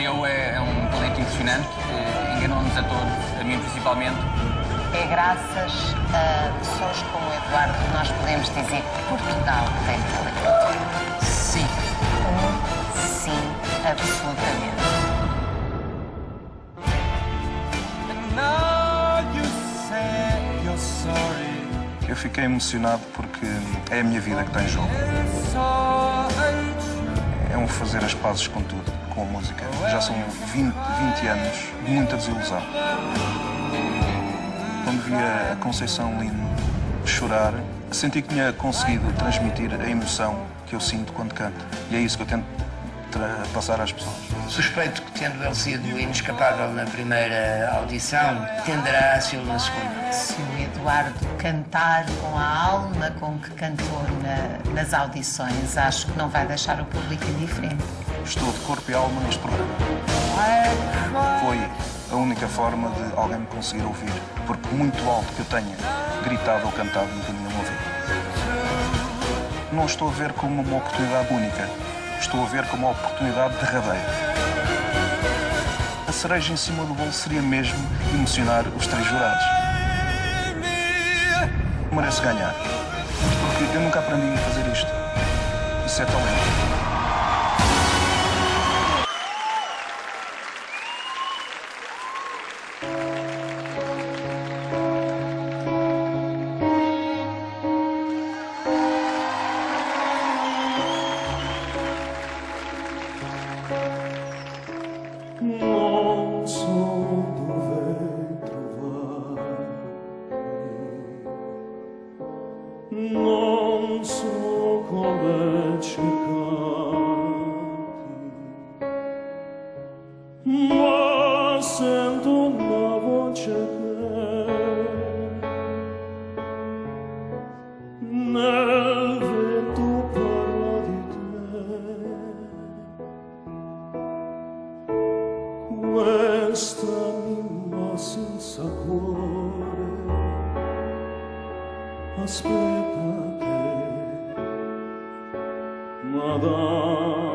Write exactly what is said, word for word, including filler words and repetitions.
eu é, é um talento impressionante, enganou-nos a todos, a mim principalmente. É graças a pessoas como o Eduardo que nós podemos dizer que Portugal tem talento. Sim. Um sim, absolutamente. Eu fiquei emocionado porque é a minha vida que está em jogo. É um fazer as pazes com tudo, com a música. Já são vinte, vinte anos de muita desilusão. Quando vi a Conceição Lino chorar, senti que tinha conseguido transmitir a emoção que eu sinto quando canto. E é isso que eu tento passar às pessoas. Suspeito que, tendo ele sido inescapável na primeira audição, tenderá a ser na segunda. Se o Eduardo cantar com a alma com que cantou na, nas audições, acho que não vai deixar o público indiferente. Estou de corpo e alma neste programa. Foi a única forma de alguém me conseguir ouvir, porque muito alto que eu tenha gritado ou cantado, nunca ninguém me ouviu. Não estou a ver como uma oportunidade única, estou a ver como uma oportunidade derradeira. A cereja em cima do bolo seria mesmo emocionar os três jurados. Mereço ganhar, porque eu nunca aprendi a fazer isto. Isso é talento. Non so dove trovarti, non so come cercarti, ma sento una voce che nel vento parla di te. Questa anima senza cuore aspetta te, Madame.